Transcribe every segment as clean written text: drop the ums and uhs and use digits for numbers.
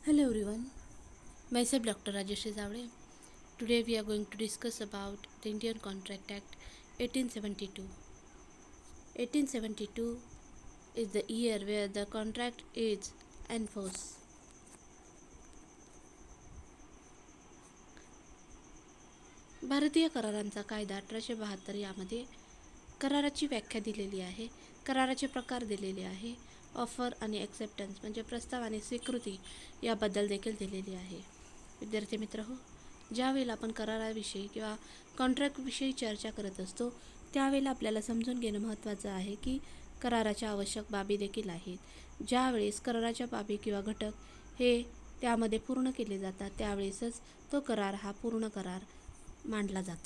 Hello everyone, myself Dr. Rajesh Zavde. Today we are going to discuss about the Indian Contract Act 1872. 1872 is the year where the contract is enforced. भारतीय करारांचा कायदा 1872 यामध्ये कराराची व्याख्या दिलेली आहे. कराराचे प्रकार दिलेले आहे. ऑफर आणि ॲक्सेप्टन्स म्हणजे प्रस्ताव आणि स्वीकृती याबद्दल देखील दिलेली आहे. विद्यार्थी मित्र हो, ज्यावेळेला आपण कराराविषयी किंवा कॉन्ट्रॅक्टविषयी चर्चा करत असतो त्यावेळेला आपल्याला समजून घेणं महत्त्वाचं आहे की कराराच्या आवश्यक बाबी देखील आहेत. ज्यावेळेस कराराच्या बाबी किंवा घटक हे त्यामध्ये पूर्ण केले जातात त्यावेळेसच तो करार हा पूर्ण करार मानला जातो.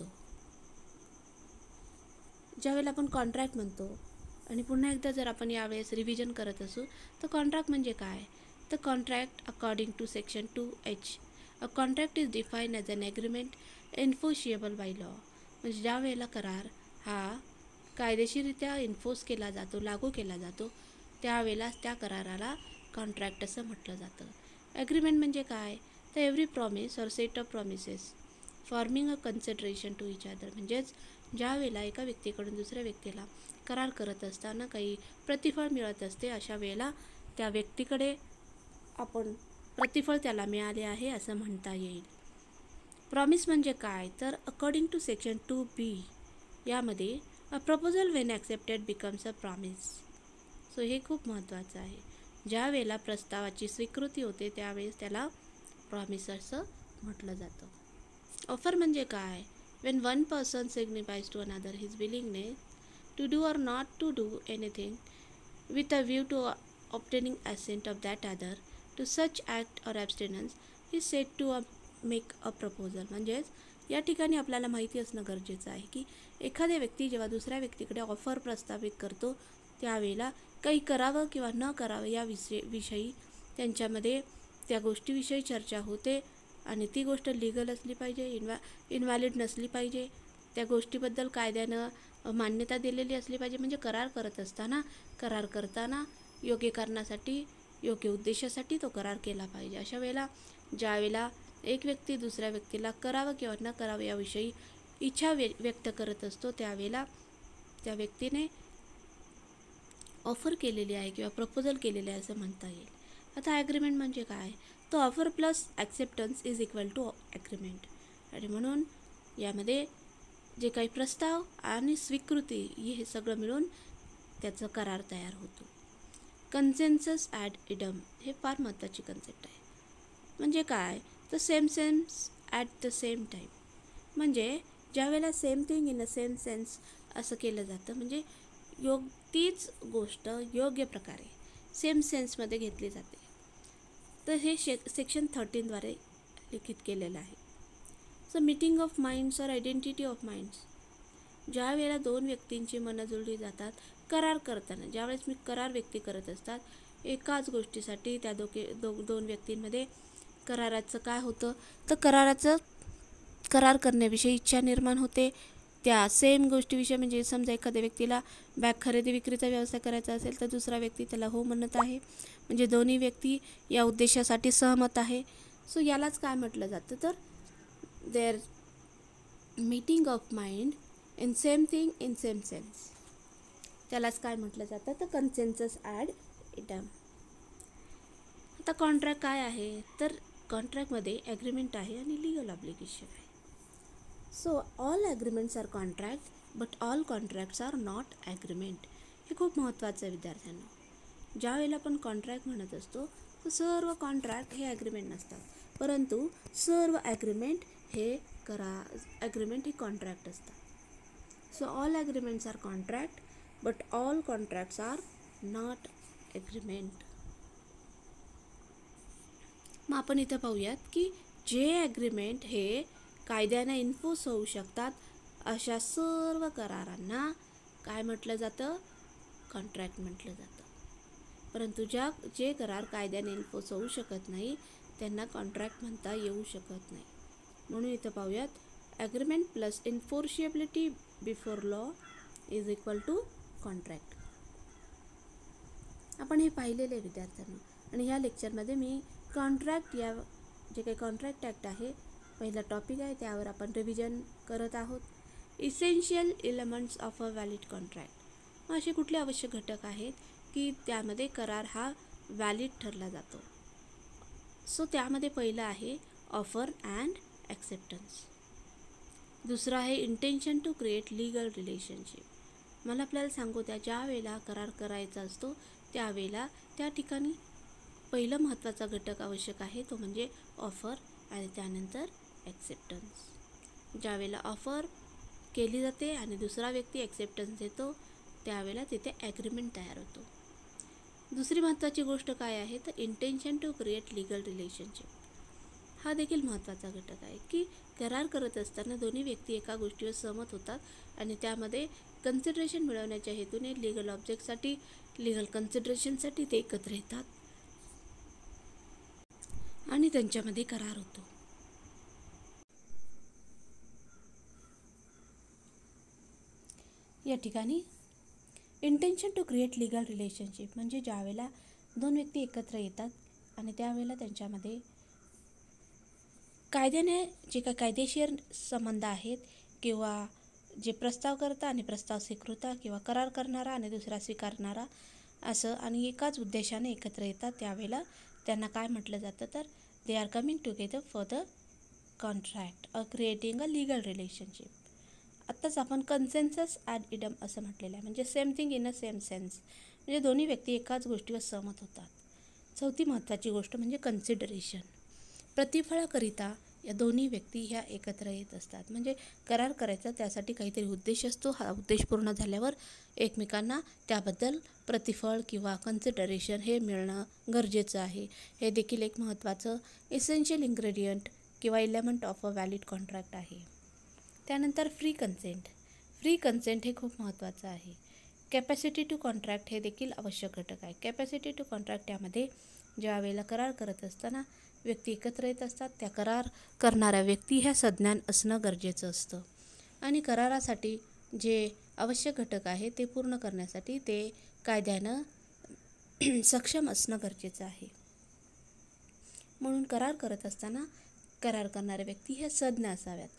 ज्यावेळेला आपण कॉन्ट्रॅक्ट म्हणतो आणि पुन्हा एकदा जर आपण यावेळेस रिव्हिजन करत असू तर कॉन्ट्रॅक्ट म्हणजे काय? तर contract according to section 2H a contract is define as an agreement enforceable by law. म्हणजे ज्या वेळेला करार हा कायदेशीररित्या एन्फोर्स केला जातो, लागू केला जातो, त्यावेळेला त्या कराराला कॉन्ट्रॅक्ट असं म्हटलं जातं. ॲग्रीमेंट म्हणजे काय? तर every promise or set of promises forming a consideration to each other. म्हणजेच ज्या वेळेला एका व्यक्तीकडून दुसऱ्या व्यक्तीला करार करत असताना काही प्रतिफळ मिळत असते, अशा वेळेला त्या व्यक्तीकडे आपण प्रतिफळ त्याला मिळाले आहे असं म्हणता येईल. प्रॉमिस म्हणजे काय? तर अकॉर्डिंग टू सेक्शन 2B यामध्ये a proposal when accepted becomes a promise. So हे खूप महत्त्वाचं आहे. ज्या वेळेला प्रस्तावाची स्वीकृती होते त्यावेळेस त्याला प्रॉमिस असं म्हटलं जातं. ऑफर म्हणजे काय? When one person signifies to another his willingness to do or not to do anything with a view to obtaining assent of that other to such act or abstinence is set to make a proposal. म्हणजेच या ठिकाणी आपल्याला माहिती असणं गरजेचं आहे की एखाद्या व्यक्ती जेव्हा दुसऱ्या व्यक्तीकडे ऑफर प्रस्तावित करतो त्यावेळेला काही करावं किंवा न करावं या विषयी त्यांच्यामध्ये त्या गोष्टीविषयी चर्चा होते आणि ती गोष्ट लिगल असली पाहिजे, इनव्हॅलिड नसली पाहिजे, त्या गोष्टीबद्दल कायद्यानं मान्यता दिलेली असली पाहिजे. म्हणजे करार करताना योग्य कारणासाठी, योग्य उद्देशासाठी तो करार केला पाहिजे. अशा वेळेला ज्यावेळेला एक व्यक्ती दुसऱ्या व्यक्तीला करावं किंवा न करावं याविषयी इच्छा व्यक्त करत असतो त्यावेळेला त्या व्यक्तीने ऑफर केलेली आहे किंवा प्रपोजल केलेले आहे असं म्हणता येईल. आता ॲग्रीमेंट म्हणजे काय? तो offer plus acceptance is equal to agreement. आणि म्हणून यामध्ये जे काही प्रस्ताव आणि स्वीकृती हे सगळं मिळून त्याचा करार तयार होतो. कन्सेन्सस ॲड इडम हे फार महत्त्वाची कन्सेप्ट आहे. म्हणजे काय? तर same at the same time. म्हणजे ज्यावेळेला same thing in a same sense असं केलं जातं, म्हणजे तीच गोष्ट योग्य प्रकारे सेम सेन्समध्ये घेतली जाते. तर हे सेक्शन 13द्वारे लिखित केलेलं आहे. सो मीटिंग ऑफ माइंड्स और आयडेंटिटी ऑफ माइंड्स. ज्या वेळेला दोन व्यक्तींची मनं जुळली जातात करार करताना, ज्यावेळेस मी करार व्यक्ती करत असतात एकाच गोष्टीसाठी त्या दोन व्यक्तींमध्ये कराराचं काय होतं तर करार करण्याविषयी इच्छा निर्माण होते. त्या सेम गोष्टीविषयी म्हणजे समजा एखाद्या व्यक्तीला बॅग खरेदी विक्रीचा व्यवसाय करायचा असेल तर दुसरा व्यक्ती त्याला हो म्हणत आहे, म्हणजे दोन्ही व्यक्ती या उद्देशासाठी सहमत आहे. सो यालाच काय म्हटलं जातं तर there meeting of mind in same thing in same sense, त्यालाच काय म्हटलं जातं तर कन्सेन्सस ॲड इडम. आता कॉन्ट्रॅक्ट काय आहे तर कॉन्ट्रॅक्टमध्ये ॲग्रीमेंट आहे आणि लिगल ऑब्लिगेशन आहे. So all agreements are contract but all contracts are not agreement. हे खूप महत्त्वाचं आहे विद्यार्थ्यांना. ज्या वेळेला आपण कॉन्ट्रॅक्ट म्हणत असतो तर सर्व कॉन्ट्रॅक्ट हे ॲग्रीमेंट नसतात, परंतु सर्व ॲग्रीमेंट हे कॉन्ट्रॅक्ट असतात. So all agreements are contract but all contracts are not agreement. मग आपण इथं पाहूयात की जे ॲग्रीमेंट हे कायद्यानं इन्फोर्स होऊ शकतात अशा सर्व करारांना काय म्हटलं जातं कॉन्ट्रॅक्ट म्हटलं जातं. परंतु जे करार कायद्याने इन्फोर्स होऊ शकत नाही त्यांना कॉन्ट्रॅक्ट म्हणता येऊ शकत नाही. म्हणून इथं पाहूयात agreement plus enforceability before law is equal to contract. आपण हे पाहिलेलं आहे विद्यार्थ्यांना आणि ह्या लेक्चरमध्ये मी कॉन्ट्रॅक्ट या जे काही कॉन्ट्रॅक्ट ॲक्ट आहे पहिला टॉपिक आहे त्यावर आपण रिव्हिजन करत आहोत. Essential elements of a valid contract. असे कुठले आवश्यक घटक आहेत की त्यामध्ये करार हा व्हॅलिड ठरला जातो. सो त्यामध्ये पहिलं आहे ऑफर अँड ॲक्सेप्टन्स. दुसरं आहे intention to create legal relationship. मला आपल्याला सांगू त्या ज्या वेळेला करार करायचा असतो त्यावेळेला त्या ठिकाणी पहिलं महत्त्वाचा घटक आवश्यक आहे तो म्हणजे ऑफर आणि त्यानंतर ॲक्सेप्टन्स. ज्यावेळेला ऑफर केली जाते आणि दुसरा व्यक्ती ॲक्सेप्टन्स देतो त्यावेळेला तिथे ॲग्रीमेंट तयार होतो. दुसरी महत्त्वाची गोष्ट काय आहे तर intention to create legal relationship. हा देखील महत्त्वाचा घटक आहे की करार करत असताना दोन्ही व्यक्ती एका गोष्टीवर सहमत होतात आणि त्यामध्ये कन्सिडरेशन मिळवण्याच्या हेतूने लीगल ऑब्जेक्टसाठी लीगल कन्सिडरेशनसाठी ते एकत्र येतात आणि त्यांच्यामध्ये करार होतो. या ठिकाणी intention to create legal relationship म्हणजे ज्यावेळेला दोन व्यक्ती एकत्र येतात आणि त्यावेळेला त्यांच्यामध्ये कायद्याने जे काही कायदेशीर संबंध आहेत किंवा जे प्रस्ताव करता आणि प्रस्ताव स्वीकृता किंवा करार करणारा आणि दुसरा स्वीकारणारा असं आणि एकाच उद्देशाने एकत्र येतात त्यावेळेला त्यांना काय म्हटलं जातं तर they are coming together for the contract or creating a legal relationship. आत्ताच आपण कन्सेन्सस ॲड इडम असं म्हटलेलं आहे म्हणजे same thing in a same sense म्हणजे दोन्ही व्यक्ती एकाच गोष्टीवर सहमत होतात. चौथी महत्त्वाची गोष्ट म्हणजे कन्सिडरेशन. प्रतिफळाकरिता या दोन्ही व्यक्ती ह्या एकत्र येत असतात म्हणजे करार करायचा त्यासाठी काहीतरी उद्देश असतो. हा उद्देश पूर्ण झाल्यावर एकमेकांना त्याबद्दल प्रतिफळ किंवा कन्सिडरेशन हे मिळणं गरजेचं आहे. हे देखील एक महत्त्वाचं इसेन्शियल इन्ग्रेडियंट किंवा element of a valid contract आहे. त्यानंतर फ्री कन्सेंट. फ्री कन्सेंट हे खूप महत्त्वाचं आहे. कॅपॅसिटी टू कॉन्ट्रॅक्ट हे देखील आवश्यक घटक आहे. कॅपॅसिटी टू कॉन्ट्रॅक्ट यामध्ये ज्या वेळेला करार करत असताना व्यक्ती एकत्र येत असतात त्या करार करणाऱ्या व्यक्ती ह्या सज्ञान असणं गरजेचं असतं आणि करारासाठी जे आवश्यक घटक आहे ते पूर्ण करण्यासाठी ते कायद्यानं सक्षम असणं गरजेचं आहे. म्हणून करार करत असताना करार करणाऱ्या व्यक्ती ह्या सज्ञ असाव्यात.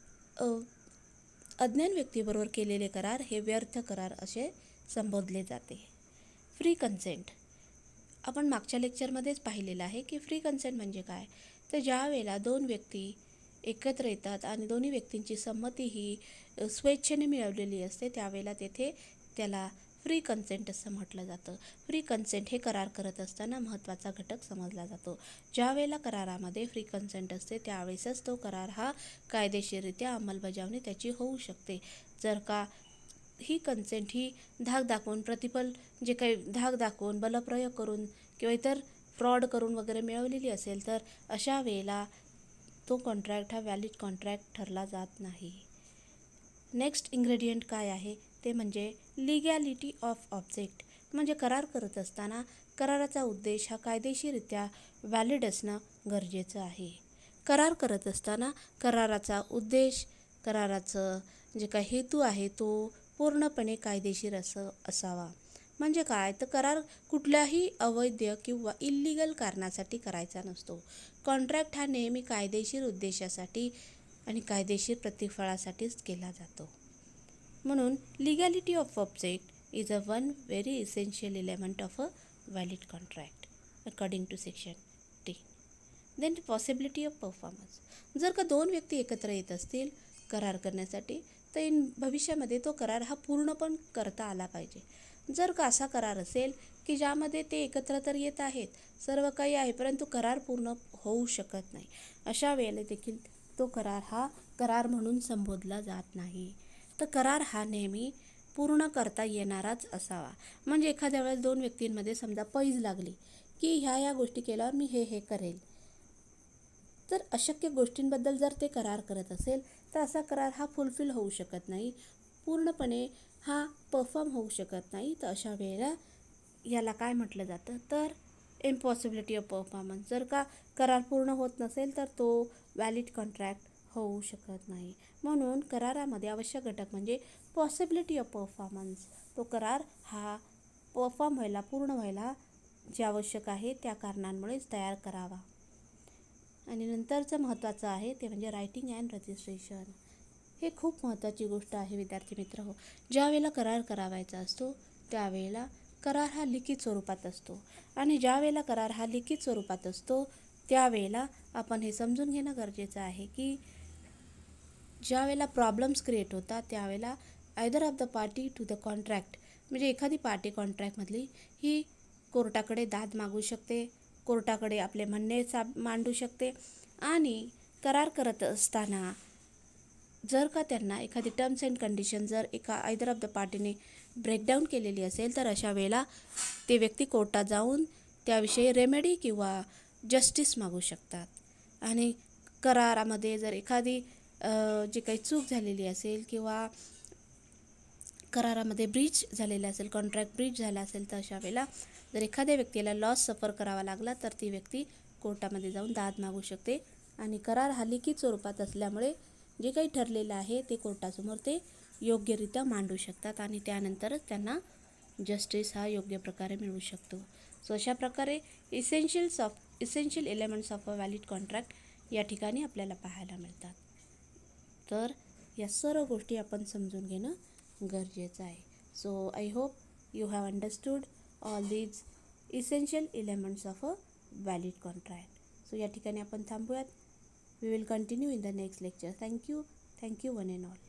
अज्ञान व्यक्तीबरोबर केलेले करार हे व्यर्थ करार असे संबोधले जाते. फ्री कन्सेंट आपण मागच्या लेक्चरमध्येच पाहिलेलं आहे की फ्री कन्सेंट म्हणजे काय तर ज्या वेळेला दोन व्यक्ती एकत्र येतात आणि दोन्ही व्यक्तींची संमती ही स्वेच्छेने मिळवलेली असते त्यावेळेला तेथे त्याला फ्री कन्सेंट असं म्हटलं जातं. फ्री कन्सेंट हे करार करत असताना महत्त्वाचा घटक समजला जातो. ज्या वेळेला करारामध्ये फ्री कन्सेंट असते त्यावेळेसच तो करार हा कायदेशीररित्या अंमलबजावणी त्याची होऊ शकते. जर का ही कन्सेंट ही धाक दाखवून प्रतिफल जे काही धाक दाखवून बलप्रयोग करून किंवा इतर फ्रॉड करून वगैरे मिळवलेली असेल तर अशा वेळेला तो कॉन्ट्रॅक्ट हा व्हॅलिड कॉन्ट्रॅक्ट ठरला जात नाही. नेक्स्ट इन्ग्रेडियंट काय आहे ते म्हणजे लिगॅलिटी ऑफ ऑब्जेक्ट. म्हणजे करार करत असताना कराराचा उद्देश हा कायदेशीररित्या व्हॅलिड असणं गरजेचं आहे. करार करत असताना कराराचा उद्देश कराराचं जे काही हेतू आहे तो पूर्णपणे कायदेशीर असावा. म्हणजे काय तर करार कुठल्याही अवैध किंवा इल्लिगल कारणासाठी करायचा नसतो. कॉन्ट्रॅक्ट हा नेहमी कायदेशीर उद्देशासाठी आणि कायदेशीर प्रतिफळासाठीच केला जातो. म्हणून legality of object is a one very essential element of a valid contract according to section 10. Then possibility of performance. जर का दोन व्यक्ती एकत्र येत असतील करार करण्यासाठी तर भविष्यामध्ये तो करार हा पूर्ण पण करता आला पाहिजे. जर का असा करार असेल की ज्यामध्ये ते एकत्र तर येत आहेत सर्व काही आहे परंतु करार पूर्ण होऊ शकत नाही अशा वेळेला देखील तो करार हा करार म्हणून संबोधला जात नाही. तर करार हा नेहमी पूर्ण करता येणाराच असावा. म्हणजे एखाद्या वेळेस दोन व्यक्तींमध्ये समजा पैज लागली की ह्या गोष्टी केल्यावर मी हे करेल तर अशक्य गोष्टींबद्दल जर ते करार करत असेल तर असा करार हा फुलफिल होऊ शकत नाही पूर्णपणे हा परफॉर्म होऊ शकत नाही. तर अशा वेळेला याला काय म्हटलं जातं तर इम्पॉसिबिलिटी ऑफ परफॉर्मन्स. जर का करार पूर्ण होत नसेल तर तो व्हॅलिड कॉन्ट्रॅक्ट होऊ शकत नाही. म्हणून करारामध्ये आवश्यक घटक म्हणजे पॉसिबिलिटी ऑफ परफॉर्मन्स. तो करार हा परफॉर्म व्हायला पूर्ण व्हायला जे आवश्यक आहे त्या कारणांमुळेच तयार करावा. आणि नंतरचं महत्त्वाचं आहे ते म्हणजे रायटिंग अँड रजिस्ट्रेशन. हे खूप महत्त्वाची गोष्ट आहे विद्यार्थी मित्र हो. ज्या वेळेला करार करावायचा असतो त्यावेळेला करार हा लिखित स्वरूपात असतो आणि ज्या वेळेला करार हा लिखित स्वरूपात असतो त्यावेळेला आपण हे समजून घेणं गरजेचं आहे की ज्या वेळेला प्रॉब्लेम्स क्रिएट होतात त्यावेळेला either of the party to the contract म्हणजे एखादी पार्टी कॉन्ट्रॅक्टमधली ही कोर्टाकडे दाद मागू शकते, कोर्टाकडे आपले म्हणणे मांडू शकते आणि करार करत असताना जर का त्यांना एखादी टर्म्स अँड कंडिशन जर एका आयदर ऑफ द पार्टीने ब्रेकडाऊन केलेली असेल तर अशा वेळेला ते व्यक्ती कोर्टात जाऊन त्याविषयी रेमेडी किंवा जस्टिस मागू शकतात. आणि करारामध्ये जर एखादी जी काही चूक झालेली असेल किंवा करारामध्ये ब्रीच झालेलं असेल, कॉन्ट्रॅक्ट ब्रीच झाला असेल तर अशा वेळेला जर एखाद्या व्यक्तीला लॉस सफर करावा लागला तर ती व्यक्ती कोर्टामध्ये जाऊन दाद मागू शकते. आणि करार हा लिखित स्वरूपात असल्यामुळे जे काही ठरलेलं आहे ते कोर्टासमोर ते योग्यरित्या मांडू शकतात आणि त्यानंतरच त्यांना जस्टिस हा योग्य प्रकारे मिळू शकतो. सो अशा प्रकारे essential elements of a valid contract या ठिकाणी आपल्याला पाहायला मिळतात. तर या सर्व गोष्टी आपण समजून घेणं गरजेचं आहे. So I hope you have understood all these essential elements of a valid contract. So या ठिकाणी आपण थांबूयात. We will continue in the next lecture. Thank you one and all.